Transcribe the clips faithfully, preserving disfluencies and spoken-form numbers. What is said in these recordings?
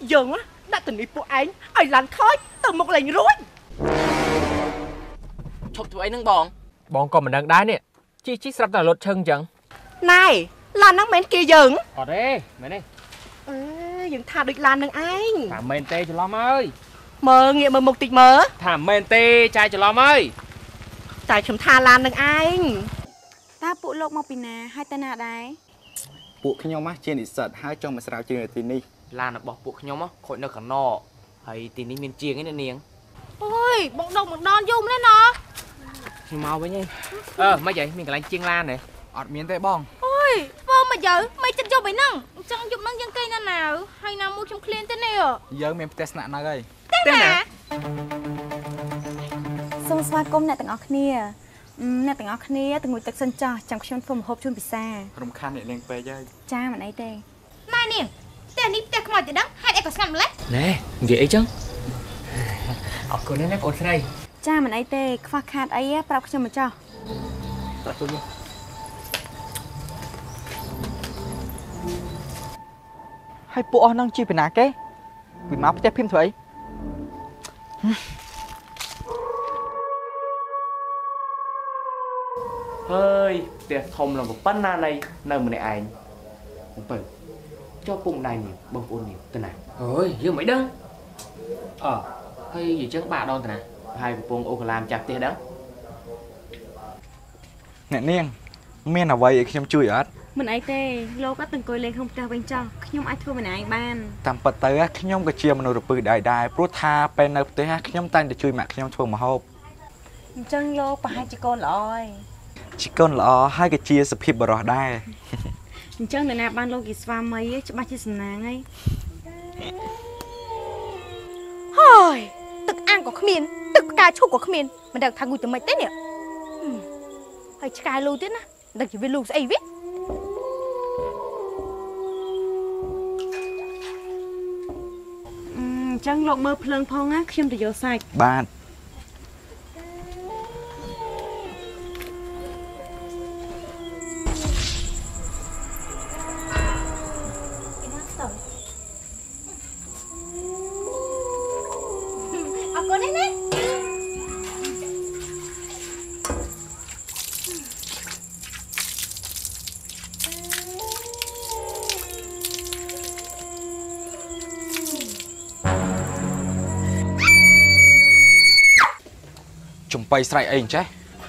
dường á đã từng điពួកឯងឲ្យឡានខូចទៅមុខលេងរួចឈប់ធ្វើអីនឹងបងបងក៏មិនដឹងដែរនេះជីជីស្រាប់តែរត់ឈឹងអញ្ចឹងណែឡានហ្នឹងមិនគេយើងអត់ទេមែនទេអេយើងថាដូចឡាននឹងឯងថាមែនទេច្រឡំអើយមើលងាកមើលមុខតិចមើលថាមែនទេចាយច្រឡំអើយតែខ្ញុំថាឡាននឹងឯងតើពួកលោកមកពីណាហើយទៅណាដែរពួកខ្ញុំមកជានិស្សិតហើយចង់មកស្រាវជ្រាវនៅទីនេះឡានរបស់ពួកខ្ញុំខូចនៅកណ្ដោហើយទីនេះមានជាងឯណានាងអូយបងដងបងដនយំទេណោះខ្ញុំមកវិញឯងអឺមិនហីមានកន្លែងជាងឡានទេអត់មានទេបងអូយធ្វើមកយើមិនចិត្តយប់អីហ្នឹងអញ្ចឹងយប់ហ្នឹងយើងគេណាណាហើយណាមួយខ្ញុំឃ្លានទេនេះយើងមានផ្ទះស្នាក់នៅហើយផ្ទះណាសូមស្វាគមន៍អ្នកទាំងអស់គ្នាអ្នកទាំងអស់គ្នាទៅងូតទឹកសិនចោះចាំខ្ញុំធ្វើម្ហូបជូនពិសារំខានអ្នកនាងពេកហើយចាមិនអីទេម៉ែនាងផ្ទះនេះផ្ទះខ្មោចទៅដឹងហេតុអីក៏ស្ងាត់ម្លេះណែនិយាយអីចឹងអរគុណណាបងស្រីចាមិនអីទេខ្វះខាតអីប្រាប់ខ្ញុំមកចោះប្រាប់ទៅហើយពួកអស់ហ្នឹងជាពីណាគេពីមកផ្ទះភីមធ្វើអីហើយផ្ទះធំឡើងប៉ុណ្ណាណៃនៅម្នាក់ឯងបើចុះពុកម្ដាយនេះបងប្អូននេះទៅណាអើយយើងមិនដឹងអើហើយនិយាយចឹងបាក់ដងទៅណាហើយកំពុងអូកាឡាមចាស់ផ្ទះដឹងអ្នកនាងមានអ្វីឲ្យខ្ញុំជួយអត់មិនអីទេលោកអត់ទៅអង្គុយលេងក្នុងផ្ទះវិញចោះខ្ញុំអាចធ្វើម្នាក់ឯងបានតាមពិតទៅខ្ញុំក៏ជាមនុស្សរពឹសដែរដែរព្រោះថាពេលនៅផ្ទះខ្ញុំតែងតែជួយម៉ាក់ខ្ញុំធ្វើម្ហូបអញ្ចឹងលោកប្រហែលជាកូនល្អហើយជាកូនល្អហើយក៏ជាសុភាពបរិសុទ្ធដែរអញ្ចឹងនរណាបានលោកជាស្វាមីច្បាស់ជាសំណាងហើយហើយទឹកអាំងក៏គ្មានទឹកផ្កាឈូកក៏គ្មានមិនដឹងថាងុយទៅម៉េចទេនេះហើយឆ្កែលូទៀតណាមិនដឹងជាវាលូស្អីវាអញ្ចឹងលោកមើលភ្លើងផងណាខ្ញុំទៅយកសាច់បាទចំបៃស្រែកអីអញ្ចេះ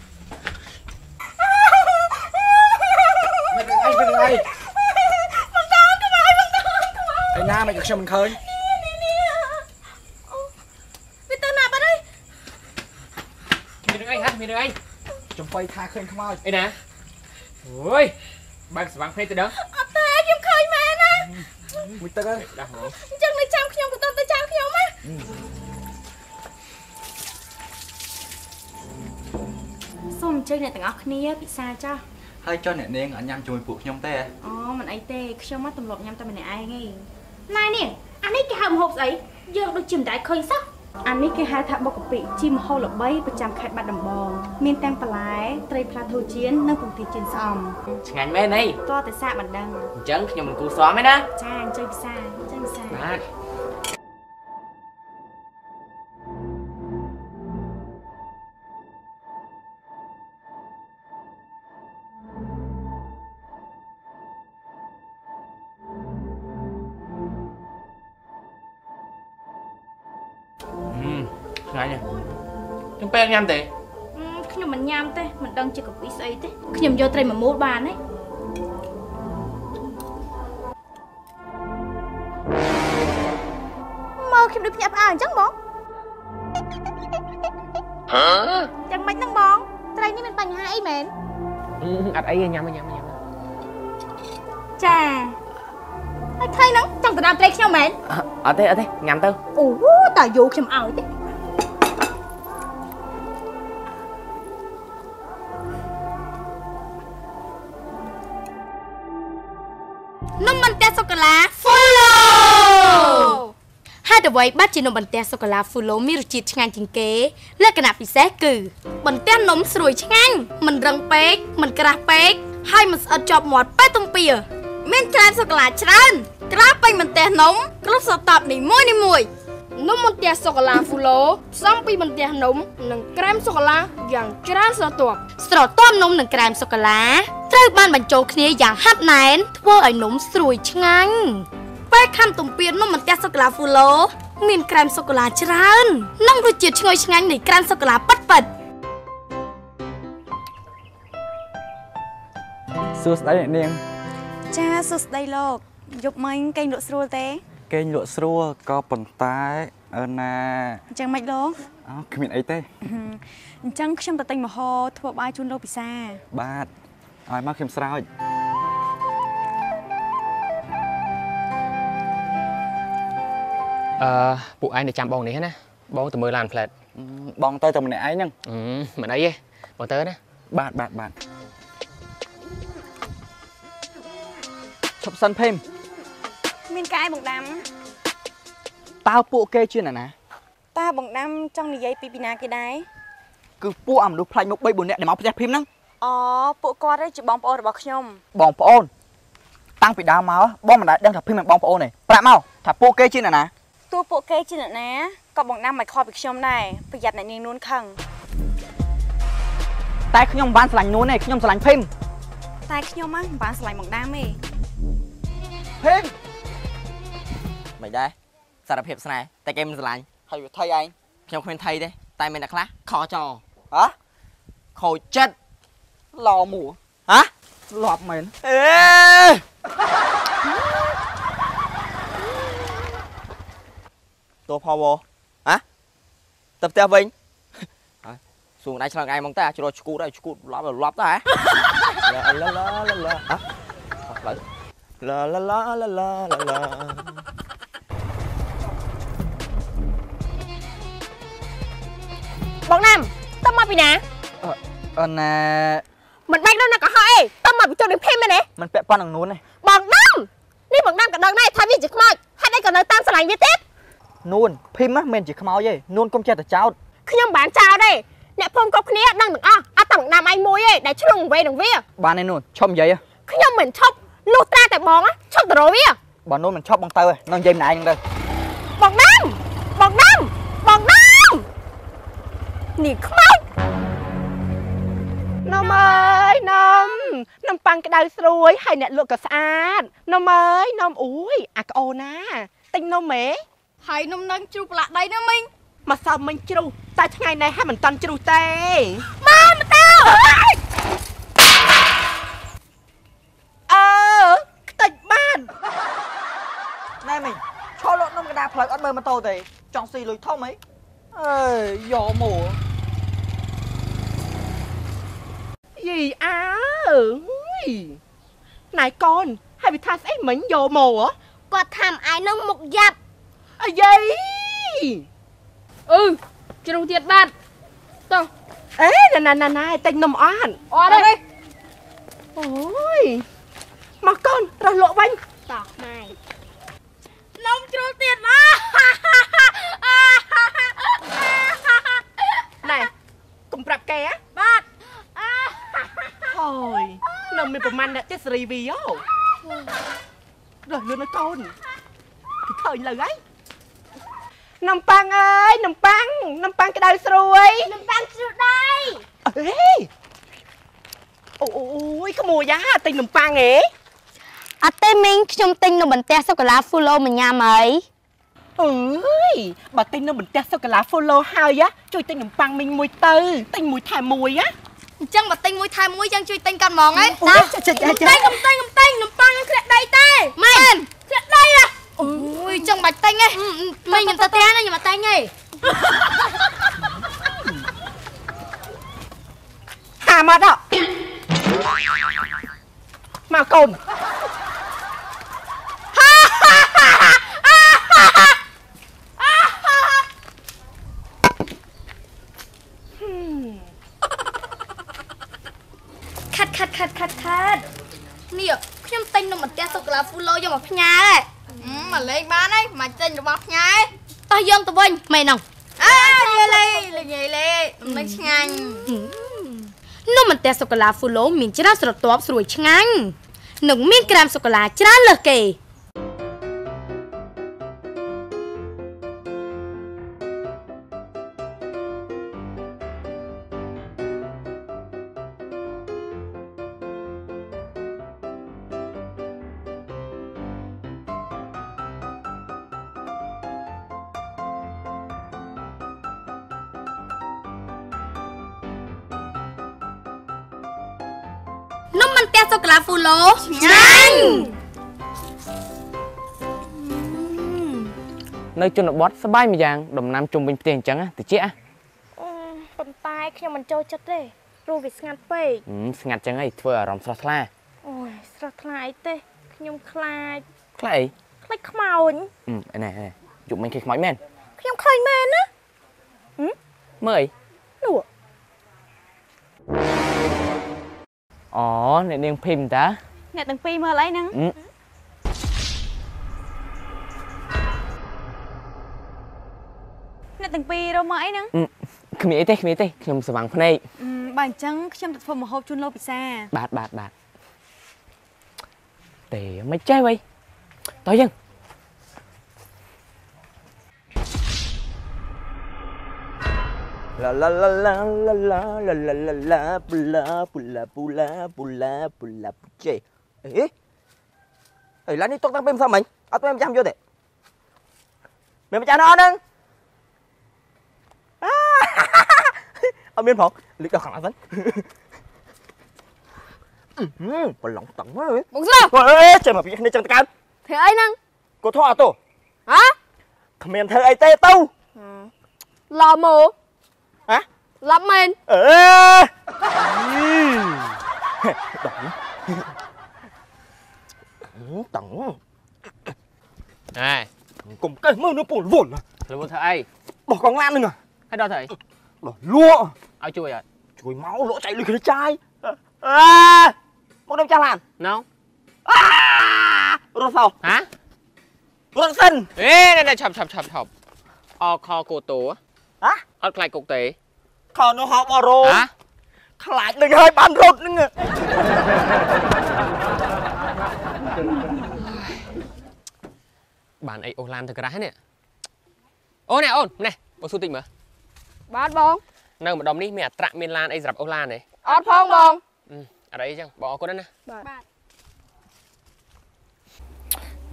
មិនដឹងអីមិនដឹងអីមិនតន់ក្បាយមិនតន់ក្បាយឯណាមិនខ្ញុំមិនឃើញវាទៅណាបាត់ហើយមានរឿងអីហ่ะមានរឿងអីចំបៃថាឃើញខ្មោចអីណាអូយបើកស្វាំងភ្នែកទៅដឹងអត់ទេខ្ញុំឃើញមែនណាមួយទឹកហើយដាស់ហ្មងអញ្ចឹងនៅចាំខ្ញុំក៏ទៅទៅចាំខ្ញុំណាសូមអញ្ជើញអ្នកទាំងអស់គ្នាពិសាចាស់ហើយចុះអ្នកនាងអត់ញ៉ាំជាមួយពួកខ្ញុំទេអូមិនអីទេខ្ញុំមកទម្លាប់ញ៉ាំតែម្នាក់ឯងឯងណែនាងអានេះគេហៅម្ហូបស្អីយើងដូចជាមិនដែលឃើញសោះអានេះគេហៅថាបុកកាពិជាម្ហូបល្បីប្រចាំខេត្តបាត់ដំបងមានទាំងបន្លែត្រីផ្លាធូចៀននិងពងទាចៀនស្អំឆ្ងាញ់មែនអីតោះតែសាកមិនដឹងអញ្ចឹងខ្ញុំមិនគូស្អមទេណាចាអញ្ជើញពិសាអញ្ជើញពិសាបាទថ្ងៃនេះខ្ញុំពេលញ៉ាំទេខ្ញុំមិនញ៉ាំទេមិនដឹងជាកាពិស្អីទេខ្ញុំយកត្រីមួយមូលបានទេមើលខ្ញុំដូចភ្ញាក់ផ្អើលអញ្ចឹងបងហ៎ចឹងមិនហ្នឹងបងត្រីនេះមានបញ្ហាអីមែនអត់អីទេញ៉ាំញ៉ាំញ៉ាំចាហើយថ្ងៃហ្នឹងចង់ទៅដើមត្រីខ្ញុំមែនអត់ទេអត់ទេញ៉ាំទៅអូតាយកខ្ញុំឲ្យទេនំបន្ទះសូកូឡា Fulo ហេតុអ្វីបានជានំបន្ទះសូកូឡា Fulo មានរសជាតិឆ្ងាញ់ជាងគេលក្ខណៈពិសេសគឺបន្ទះនំស្រួយឆ្ងាញ់មិនរឹងពេកមិនក្រាស់ពេកហើយមិនស្អិតជាប់មាត់ប៉ែទំពាមានក្រាមសូកូឡាច្រើនក្រាបពេញបន្ទះនំគ្រប់ស្រទាប់នីមួយនីមួយនំបន្ទះសូកូឡាហ្វូឡូផ្សំពីបន្ទះនំនិងក្រាមសូកូឡាយ៉ាងច្រើនស្រទាប់ស្រទាប់នំនិងក្រាមសូកូឡាត្រូវបានបញ្ចូលគ្នាយ៉ាងហាត់ណែនធ្វើឲ្យនំស្រួយឆ្ងាញ់ពេលខាំទំពាននំបន្ទះសូកូឡាហ្វូឡូមានក្រាមសូកូឡាច្រើននិងរសជាតិឈ្ងុយឆ្ងាញ់នៃក្រាមសូកូឡាពិតពិតសួស្តីអ្នកនាងចាសួស្តីលោកយប់មិញគេងលក់ស្រួលទេគេងលក់ស្រួលក៏ប៉ុន្តែអឺណាអញ្ចឹងមិនលោកអូគ្មានអីទេអញ្ចឹងខ្ញុំទៅទិញម្ហូបធ្វើបាយជូនលោកពិសាបាទឲ្យមកខ្ញុំស្រោចអឺពួកឯងនៅចាំបងនេះណាបងទៅមើលឡានផ្លែតបងទៅតែម្នាក់ឯងហ្នឹងមិនអីទេបងទៅណាបាទបាទបាទឈប់សិនភេមមានកាយបងដាំតើពួកគេជាអ្នកណាតើបងដាំចង់និយាយពីពីណាគេដែរគឺពួកអាមនុស្សផ្លាច់មុខបីបួននាក់ដែលមកផ្ទះភេមហ្នឹងអូពួកគាត់ជាបងប្អូនរបស់ខ្ញុំបងប្អូនតាំងពីដើមមកបងមិនដែលដឹងថាភេមមិនបងប្អូនទេប្រាប់មកថាពួកគេជាអ្នកណាតួពួកគេជាអ្នកណាក៏បងដាំមិនខកពីខ្ញុំដែរប្រយ័ត្នអ្នកនាងនួនខឹងតែខ្ញុំមិនបានស្រឡាញ់នួនទេខ្ញុំស្រឡាញ់ភេមតែខ្ញុំមិនបានស្រឡាញ់បងដាំទេភេមមិនដែរសារភាពស្នេហ៍តែគេមិនស្រឡាញ់ហើយវាថៃឯងខ្ញុំគ្មានថៃទេតែមានតែខ្លះខចហ៎ខូចចិត្តឡមួហ៎លាប់មែនអេតោះផវហ៎ទៅផ្ទះវិញហើយសួងដៃឆ្លងឯងមកតែជ្រោះឈួតហើយឈួតលាប់លាប់ទៅហ៎ឡាឡាឡាឡាឡាហ៎ផ្លូវឡាឡាឡាឡាឡាឡាបងណាំតើមកពីណាអឺណាមិនបាច់ដល់ណាក៏ហើយតើមកពីចូលនឹងភេមមែនទេមិនពាក់ព័ន្ធនឹងនួនទេបងណាំនេះបងណាំក៏ដឹងដែរថាវាជាខ្មោចហេតុអីក៏នៅតាមស្រឡាញ់វាទៀតនួនភេមមិនមែនជាខ្មោចទេនួនកុំចេះតែចោតខ្ញុំបានចោតទេអ្នកភូមិគ្រប់គ្នាដឹងទាំងអស់អត់ទាំងណាំឯងមួយទេដែលឆ្លងវេនឹងវាបានទេនួនឈប់និយាយខ្ញុំមិនឈប់លុះត្រាតែបងឈប់ទៅរកវាបើនួនមិនឈប់បងទៅនឹងនិយាយម្នាក់ឯងហ្នឹងទៅបងណាំបងណាំបងណាំនេះខ្មោចនំអើយនំនំប៉័ងក្តៅស្រួយហើយអ្នកលក់ក៏ស្អាតនំអើយនំអួយអាក្អូនណាទិញនំហ៎ហើយនំនឹងជ្រុះប្រឡាក់ដីណាមីងមកសើមិញជ្រុះតែថ្ងៃនេះហើយមិនតាន់ជ្រុះទេមកមកទៅអឺខ្ទេចបានណែមីងឈរលក់នំកណ្ដាលផ្លូវអត់មើលម៉ូតូទេចង់ស៊ីលុយធំអីអើយយកមកយីអើណៃកូនហើយវាថាស្អីមិញយកមកគាត់ថាមឯនឹងមុខយ៉ាប់អាយីអឺជ្រុះទៀតបាត់តោះអេណាណាណាទិញនំអត់អត់ទេអូយមកកូនរស់លក់វិញតោះម៉ែនំជ្រុះទៀតណាណែកុំប្រាប់គេហ៎បាទហើយនៅមានប្រមាណអ្នកទៀតសេរីវីហ៎រស់លឿនឲ្យកូនគេឃើញលើហើយនំប៉័ងអើយនំប៉័ងនំប៉័ងក្តៅស្រួយនំប៉័ងជ្រុះដៃអេអូអូយក្មួយយ៉ាទិញនំប៉័ងហ៎អត់ទេមីងខ្ញុំទិញនំបន្ទះសូកូឡាហ្វូឡូមកញ៉ាំហើយអើយបើទិញនំបន្ទះសូកូឡាហ្វូឡូហើយជួយទិញនំប៉័ងមីងមួយទៅទិញមួយថែមមួយណាអញ្ចឹងបើទិញមួយថែមមួយយ៉ាងជួយទិញកាន់ហ្មងហ៎ចាចាចាទិញកំទិញកំទិញនំប៉័ងនឹងធ្លាក់ដីទេមែនធ្លាក់ដីហ៎អូយចង់បាច់ទិញហ៎មីងខ្ញុំទៅផ្ទះណាខ្ញុំអត់ទិញទេហាមកដល់មកកូនខាត់ខាត់ខាត់ខាត់ខាត់នេះខ្ញុំទិញនំបន្ទះសូកូឡាហ្វូឡូយកមកផ្ញើហ៎មកលេងបានហើយមិនទិញរបស់ផ្ញើតោះយកទៅវិញមែនហ្នឹងអើលេលេលេលេលេនំនឹងឆ្ងាញ់នំបន្ទះសូកូឡាហ្វូឡូមានច្រើនស្រទាប់ស្រួយឆ្ងាញ់នឹងមានក្រាមសូកូឡាច្រើនលើសគេនំមិនផ្ទះសូកូឡាហ្វូឡូឆ្ងាញ់នៅជនបទសบายម្យ៉ាងដំណាំជុំវិញផ្ទះអញ្ចឹងតិចប៉ុន្តែខ្ញុំមិនចូលចិត្តទេព្រោះវាស្ងាត់ពេកស្ងាត់ចឹងអីធ្វើអារម្មណ៍ស្រស់ថ្លាអូយស្រស់ថ្លាអីទេខ្ញុំខ្លាចខ្លាចអីខ្លាចខ្មោចអឺណែជុំមិនឃើញខ្មោចមែនខ្ញុំឃើញមែនណាមើលនោះអូអ្នកនាងភីមតាអ្នកទាំងពីរមើលអីហ្នឹងអ្នកទាំងពីររមើលអីហ្នឹងគ្មានអីទេគ្មានទេខ្ញុំស្វាំងភ្នែកបើអញ្ចឹងខ្ញុំទៅធ្វើម្ហូបជូនលោកពិសាបាទបាទបាទទេមិនចេះវ៉ៃតោះយើងឡាឡាឡាឡាឡាឡាឡាឡាឡាឡាពូឡាពូឡាពូឡាពូឡាពូឡាពូជេអេអីឡានេះຕົកតាំងពេលមិនសមមិញអត់ពេលម្ចាស់យកទេមានម្ចាស់ណោះហ្នឹងអត់មានផងលិចដល់ខាងអត់ហ្នឹងប្រឡងតឹងមកបងស្រុកអេចេះមកពីនេះចឹងតកើតធ្វើអីហ្នឹងកូធေါ်អត់ទោហ៎គ្មានធ្វើអីទេទៅឡោម៉ូហ៎ឡាប់មែនអឺដងតឹងហេកុំកេះមើលនៅពូលវល់លវល់ធ្វើអីបោះកងឡានហ្នឹងហើយដល់ធ្វើអីដល់លក់ឲ្យជួយអត់ជួយមកលក់ចៃលុយគ្នាចាយអើមកដល់ចាស់ឡានណៅរត់សោហ៎រត់សិនអេណែឆាប់ឆាប់ឆាប់ឆាប់អខកូតូហ៎អត់ខ្លាចគុកទេខនោះហោបអរោហ៎ខ្លាចនឹងហើយបានរត់ហ្នឹងបានអីអូឡានទៅក្រាស់នេះអូនណែអូនណែបងសួរតិចមើលបាទបងនៅម្ដុំនេះមានអត្រាមានឡានអីសម្រាប់អូឡានទេអត់ផងបងអត់អីចឹងបងអរគុណណាបាទ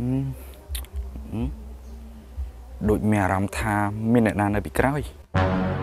ដូចមានអារម្មណ៍ថាមានអ្នកណានៅពីក្រោយ